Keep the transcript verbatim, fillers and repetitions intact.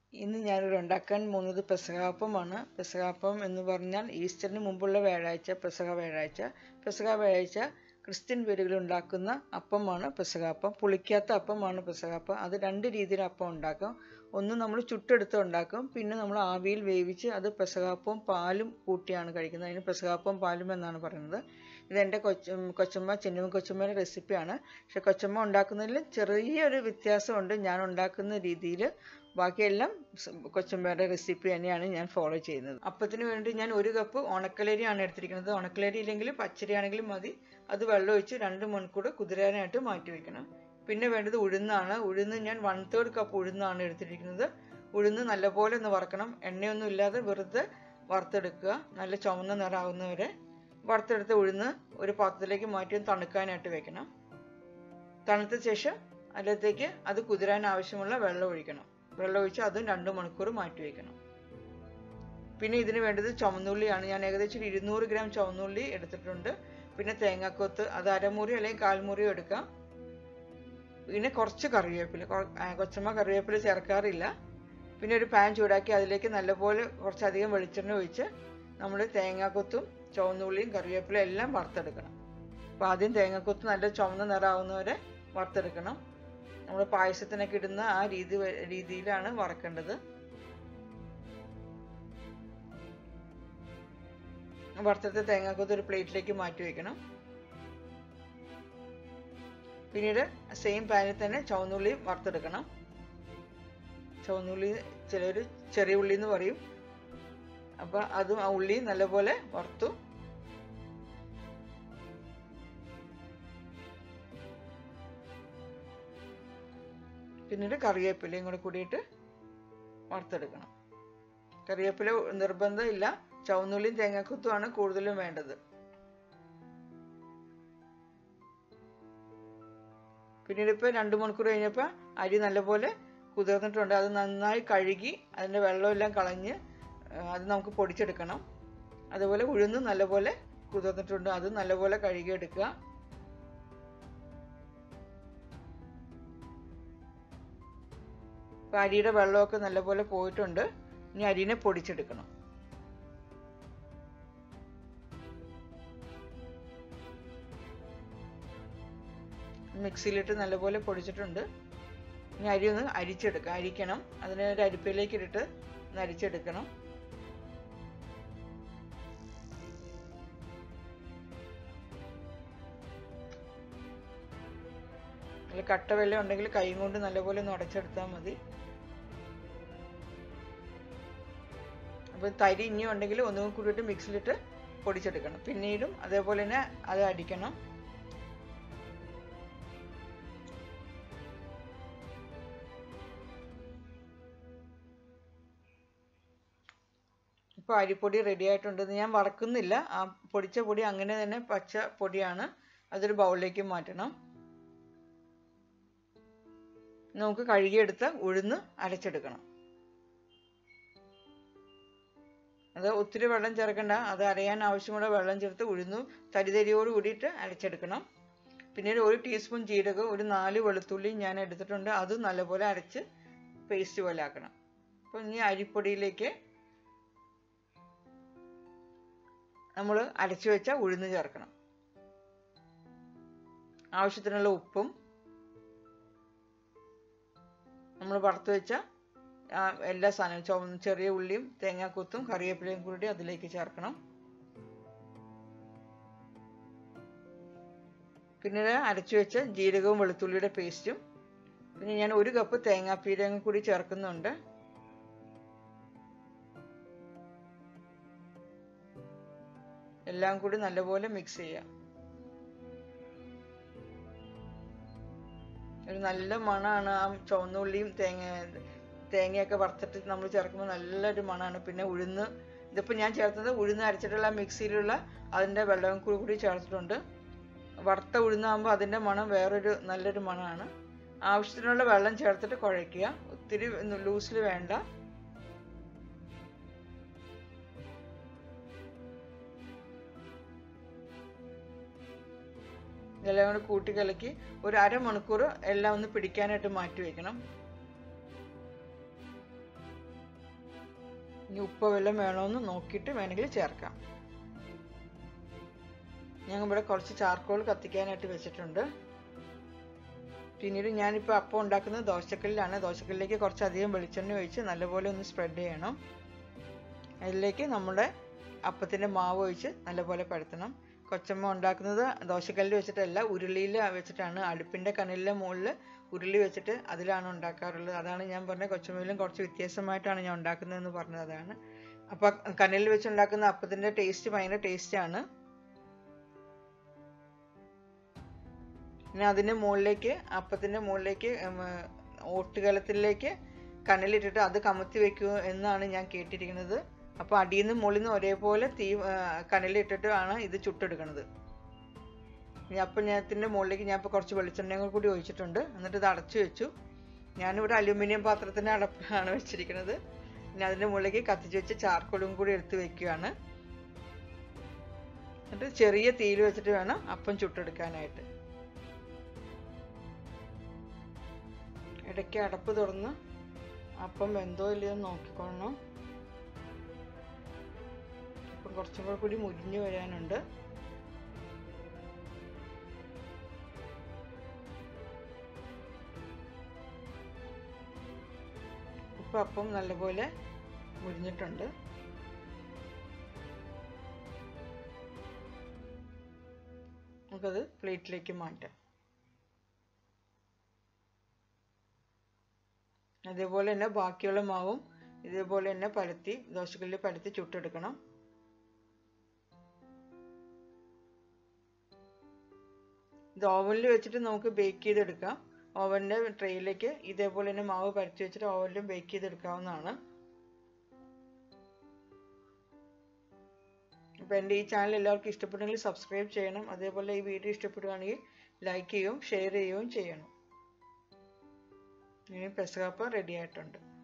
ഇന്ന് ഞാനിവിടെ ഉണ്ടാക്കാൻ പോകുന്നത് പെസഹ അപ്പമാണ്. പെസഹ അപ്പം എന്ന് പറഞ്ഞാൽ ഈസ്റ്ററിന് മുമ്പുള്ള വ്യാഴാഴ്ച, പെസഹ വ്യാഴാഴ്ച. പെസഹ വ്യാഴാഴ്ച ക്രിസ്ത്യൻ വീടുകളിൽ ഉണ്ടാക്കുന്ന അപ്പമാണ് പെസഹ അപ്പം. പുളിക്കാത്ത അപ്പമാണ് പെസഹ അപ്പം. അത് രണ്ട് രീതിയിൽ അപ്പം ഉണ്ടാക്കാം. ഒന്ന് നമ്മൾ ചുട്ടെടുത്ത് ഉണ്ടാക്കും, പിന്നെ നമ്മൾ ആവിയിൽ വേവിച്ച് അത് പെസഹ അപ്പവും പാലും കൂട്ടിയാണ് കഴിക്കുന്നത്. അതിന് പെസഹ അപ്പവും പാലും എന്നാണ് പറയുന്നത്. ഇതെൻ്റെ കൊച്ച കൊച്ചമ്മ ചെന്നുമ്മ കൊച്ചമ്മയുടെ റെസിപ്പിയാണ്. പക്ഷെ കൊച്ചമ്മ ഉണ്ടാക്കുന്നതിൽ ചെറിയൊരു വ്യത്യാസമുണ്ട് ഞാൻ ഉണ്ടാക്കുന്ന രീതിയിൽ. ബാക്കിയെല്ലാം കൊച്ചമ്മയുടെ റെസിപ്പി തന്നെയാണ് ഞാൻ ഫോളോ ചെയ്യുന്നത്. അപ്പത്തിന് വേണ്ടി ഞാൻ ഒരു കപ്പ് ഉണക്കലരിയാണ് എടുത്തിരിക്കുന്നത്. ഉണക്കലരി ഇല്ലെങ്കിൽ പച്ചരി ആണെങ്കിലും മതി. അത് വെള്ളം ഒഴിച്ച് രണ്ട് മണിക്കൂർ കുതിരാനായിട്ട് മാറ്റി വെക്കണം. പിന്നെ വേണ്ടത് ഉഴുന്നാണ്. ഉഴുന്ന് ഞാൻ വൺ തേർഡ് കപ്പ് ഉഴുന്നാണ് എടുത്തിരിക്കുന്നത്. ഉഴുന്ന് നല്ലപോലെ ഒന്ന് വറക്കണം. എണ്ണയൊന്നും ഇല്ലാതെ വെറുതെ വറുത്തെടുക്കുക. നല്ല ചുവന്ന നിറാവുന്നവരെ വറുത്തെടുത്ത ഉഴുന്ന് ഒരു പാത്രത്തിലേക്ക് മാറ്റി തണുക്കാനായിട്ട് വെക്കണം. തണുത്ത ശേഷം അതിലേക്ക് അത് കുതിരാൻ ആവശ്യമുള്ള വെള്ളം ഒഴിക്കണം. വെള്ളം ഒഴിച്ച് അതും രണ്ട് മണിക്കൂർ മാറ്റി വയ്ക്കണം. പിന്നെ ഇതിന് വേണ്ടത് ചുവന്നുള്ളിയാണ്. ഞാൻ ഏകദേശം ഇരുന്നൂറ് ഗ്രാം ചുവന്നുള്ളി എടുത്തിട്ടുണ്ട്. പിന്നെ തേങ്ങാക്കൊത്ത്, അത് അരമുറി അല്ലെങ്കിൽ കാൽമുറിയോ എടുക്കാം. പിന്നെ കുറച്ച് കറിവേപ്പില, കൊച്ചമ്മ കറിവേപ്പില ചേർക്കാറില്ല. പിന്നെ ഒരു പാൻ ചൂടാക്കി അതിലേക്ക് നല്ലപോലെ കുറച്ചധികം വെളിച്ചെണ്ണ ഒഴിച്ച് നമ്മൾ തേങ്ങാക്കൊത്തും ചുവന്നുള്ളിയും കറിവേപ്പില എല്ലാം വറുത്തെടുക്കണം. അപ്പോൾ ആദ്യം തേങ്ങാക്കൊത്ത് നല്ല ചുവന്ന നിറാവുന്നവരെ വറുത്തെടുക്കണം. നമ്മൾ പായസത്തിനൊക്കെ ഇടുന്ന ആ രീതി രീതിയിലാണ് വറക്കേണ്ടത്. വറുത്തെടുത്ത തേങ്ങാക്കൊത്ത് ഒരു പ്ലേറ്റിലേക്ക് മാറ്റി വയ്ക്കണം. പിന്നീട് സെയിം പാനിൽ തന്നെ ചുവന്നുള്ളി വറുത്തെടുക്കണം. ചുവന്നുള്ളി ചിലർ ചെറിയ ഉള്ളി എന്ന് പറയും. അപ്പം അതും ആ ഉള്ളി നല്ലപോലെ വറുത്തു. പിന്നീട് കറിവേപ്പിലയും കൂടെ കൂടിയിട്ട് വറുത്തെടുക്കണം. കറിവേപ്പില നിർബന്ധമില്ല, ചുവന്നുള്ളിയും തേങ്ങാക്കൊത്തുമാണ് കൂടുതലും വേണ്ടത്. പിന്നീട് ഇപ്പോൾ രണ്ട് മണിക്കൂർ കഴിഞ്ഞപ്പോൾ അരി നല്ലപോലെ കുതിർന്നിട്ടുണ്ട്. അത് നന്നായി കഴുകി അതിൻ്റെ വെള്ളമെല്ലാം കളഞ്ഞ് അത് നമുക്ക് പൊടിച്ചെടുക്കണം. അതുപോലെ ഉഴുന്ന് നല്ലപോലെ കുതിർന്നിട്ടുണ്ട്, അത് നല്ലപോലെ കഴുകിയെടുക്കുക. അപ്പോൾ അരിയുടെ വെള്ളമൊക്കെ നല്ലപോലെ പോയിട്ടുണ്ട്. ഇനി അരിനെ പൊടിച്ചെടുക്കണം. മിക്സിയിലിട്ട് നല്ലപോലെ പൊടിച്ചിട്ടുണ്ട്. ഇനി അരി ഒന്ന് അരിച്ചെടുക്കാം, അരിക്കണം. അതിനെ ഒരു അരിപ്പയിലേക്ക് ഇട്ടിട്ട് ഒന്ന് അരിച്ചെടുക്കണം. അല്ല കട്ട വെള്ളം ഉണ്ടെങ്കിൽ കൈ കൊണ്ട് നല്ലപോലെ ഒന്ന് ഉടച്ചെടുത്താൽ മതി. അപ്പോൾ തരി ഇനിയും ഉണ്ടെങ്കിൽ ഒന്നും കൂടിയിട്ട് മിക്സിയിലിട്ട് പൊടിച്ചെടുക്കണം. പിന്നീടും അതേപോലെ തന്നെ അത് അടിക്കണം. ഇപ്പോൾ അരിപ്പൊടി റെഡി ആയിട്ടുണ്ടെന്ന് ഞാൻ വറക്കുന്നില്ല. ആ പൊടിച്ച പൊടി അങ്ങനെ തന്നെ പച്ച പൊടിയാണ്. അതൊരു ബൗളിലേക്ക് മാറ്റണം. നമുക്ക് കഴുകിയെടുത്ത ഉഴുന്ന് അരച്ചെടുക്കണം. അത് ഒത്തിരി വെള്ളം ചേർക്കണ്ട, അത് അരയാൻ ആവശ്യമുള്ള വെള്ളം ചേർത്ത് ഉഴുന്നു തരിതരിയോട് കൂടിയിട്ട് അരച്ചെടുക്കണം. പിന്നീട് ഒരു ടീസ്പൂൺ ജീരകം, ഒരു നാല് വെളുത്തുള്ളി ഞാൻ എടുത്തിട്ടുണ്ട്. അത് നല്ലപോലെ അരച്ച് പേസ്റ്റ് പോലെ ആക്കണം. അപ്പോൾ ഇനി അരിപ്പൊടിയിലേക്ക് നമ്മൾ അരച്ചു വെച്ച ഉഴുന്ന് ചേർക്കണം. ആവശ്യത്തിനുള്ള ഉപ്പും നമ്മൾ വറുത്ത് വെച്ച എല്ലാ സാധനവും ചുവന്ന ചെറിയ ഉള്ളിയും തേങ്ങാക്കൊത്തും കറിവേപ്പിലയും കൂടി അതിലേക്ക് ചേർക്കണം. പിന്നീട് അരച്ചു വെച്ച ജീരകവും വെളുത്തുള്ളിയുടെ പേസ്റ്റും, പിന്നെ ഞാൻ ഒരു കപ്പ് തേങ്ങാപ്പീരയും കൂടി ചേർക്കുന്നുണ്ട്. എല്ലാം കൂടി നല്ലപോലെ മിക്സ് ചെയ്യാം. ഒരു നല്ല മണമാണ് ആ ചുവന്നുള്ളിയും തേങ്ങ തേങ്ങയൊക്കെ വറുത്തിട്ട് നമ്മൾ ചേർക്കുമ്പോൾ നല്ലൊരു മണമാണ്. പിന്നെ ഉഴുന്ന്, ഇതിപ്പോൾ ഞാൻ ചേർത്തത് ഉഴുന്ന് അരച്ചിട്ടുള്ള മിക്സിയിലുള്ള അതിൻ്റെ വെള്ളവും കൂടി കൂടി ചേർത്തിട്ടുണ്ട്. വറുത്ത ഉഴുന്നാകുമ്പോൾ അതിൻ്റെ മണം വേറൊരു നല്ലൊരു മണമാണ്. ആവശ്യത്തിനുള്ള വെള്ളം ചേർത്തിട്ട് കുഴയ്ക്കുക. ഒത്തിരി ലൂസിൽ വേണ്ട. ഇതെല്ലാം കൂടി കൂട്ടി കലക്കി ഒരു അരമണിക്കൂർ എല്ലാം ഒന്ന് പിടിക്കാനായിട്ട് മാറ്റി വയ്ക്കണം. ഇനി ഉപ്പ് വല്ലതും വേണമെന്ന് നോക്കിയിട്ട് വേണമെങ്കിൽ ചേർക്കാം. ഞാൻ ഇവിടെ കുറച്ച് ചാർക്കോൾ കത്തിക്കാനായിട്ട് വെച്ചിട്ടുണ്ട്. പിന്നീട് ഞാനിപ്പോൾ അപ്പം ഉണ്ടാക്കുന്നത് ദോശക്കല്ലിലാണ്. ദോശക്കല്ലിലേക്ക് കുറച്ചധികം വെളിച്ചെണ്ണ ഒഴിച്ച് നല്ലപോലെ ഒന്ന് സ്പ്രെഡ് ചെയ്യണം. അതിലേക്ക് നമ്മുടെ അപ്പത്തിൻ്റെ മാവ് ഒഴിച്ച് നല്ലപോലെ പരത്തണം. കൊച്ചമ്മ ഉണ്ടാക്കുന്നത് ദോശക്കല്ലിൽ വെച്ചിട്ടല്ല, ഉരുളിയിൽ വെച്ചിട്ടാണ്. അടുപ്പിൻ്റെ കനലിൻ്റെ മുകളിൽ ഉരുളി വെച്ചിട്ട് അതിലാണ് ഉണ്ടാക്കാറുള്ളത്. അതാണ് ഞാൻ പറഞ്ഞത് കൊച്ചമ്മയിലും കുറച്ച് വ്യത്യാസമായിട്ടാണ് ഞാൻ ഉണ്ടാക്കുന്നതെന്ന് പറഞ്ഞത് അതാണ്. അപ്പോൾ കനലിൽ വെച്ച് ഉണ്ടാക്കുന്ന അപ്പത്തിൻ്റെ ടേസ്റ്റ് ഭയങ്കര ടേസ്റ്റാണ്. പിന്നെ അതിൻ്റെ മുകളിലേക്ക് അപ്പത്തിൻ്റെ മുകളിലേക്ക് ഓട്ടുകലത്തിലേക്ക് കനലിട്ടിട്ട് അത് കമത്തി വെക്കുക എന്നാണ് ഞാൻ കേട്ടിരിക്കുന്നത്. അപ്പോൾ അടിയിൽ നിന്ന് മുകളിൽ നിന്ന് ഒരേപോലെ തീ കനലിട്ടിട്ട് ആണ് ഇത് ചുട്ടെടുക്കുന്നത്. അപ്പം ഞാനത്തിൻ്റെ മുകളിലേക്ക് ഞാൻ ഇപ്പോൾ കുറച്ച് വെളിച്ചെണ്ണയും കൂടി ഒഴിച്ചിട്ടുണ്ട്. എന്നിട്ട് ഇത് അടച്ചു വെച്ചു. ഞാനിവിടെ അലുമിനിയം പാത്രത്തിൻ്റെ അടപ്പാണ് വെച്ചിരിക്കുന്നത്. പിന്നെ അതിൻ്റെ മുകളിലേക്ക് കത്തിച്ച് വെച്ച് ചാർക്കോളും കൂടി എടുത്ത് വെക്കുകയാണ്. എന്നിട്ട് ചെറിയ തീയിൽ വെച്ചിട്ട് വേണം അപ്പം ചുട്ടെടുക്കാനായിട്ട്. ഇടയ്ക്ക് അടപ്പ് തുറന്ന് അപ്പം വെന്തോ ഇല്ലയോ നോക്കിക്കൊള്ളണം. അപ്പം കുറച്ചും കൂടെ കൂടി മുരിഞ്ഞു വരാനുണ്ട്. ഇപ്പം അപ്പം നല്ലപോലെ മുരിഞ്ഞിട്ടുണ്ട്. നമുക്കത് പ്ലേറ്റിലേക്ക് മാറ്റാം. അതേപോലെ തന്നെ ബാക്കിയുള്ള മാവും ഇതേപോലെ തന്നെ പരത്തി ദോശക്കല്ലിൽ പരത്തി ചുട്ടെടുക്കണം. ഇത് ഓവനിൽ വെച്ചിട്ട് നമുക്ക് ബേക്ക് ചെയ്തെടുക്കാം. ഓവൻ്റെ ട്രേയിലേക്ക് ഇതേപോലെ തന്നെ മാവ് പരത്തി വെച്ചിട്ട് ഓവനിലും ബേക്ക് ചെയ്തെടുക്കാവുന്നതാണ്. അപ്പോൾ എൻ്റെ ഈ ചാനൽ എല്ലാവർക്കും ഇഷ്ടപ്പെട്ടെങ്കിൽ സബ്സ്ക്രൈബ് ചെയ്യണം. അതേപോലെ ഈ വീഡിയോ ഇഷ്ടപ്പെടുകയാണെങ്കിൽ ലൈക്ക് ചെയ്യുകയും ഷെയർ ചെയ്യുകയും ചെയ്യണം. ഇനി പെസഹ അപ്പം റെഡി ആയിട്ടുണ്ട്.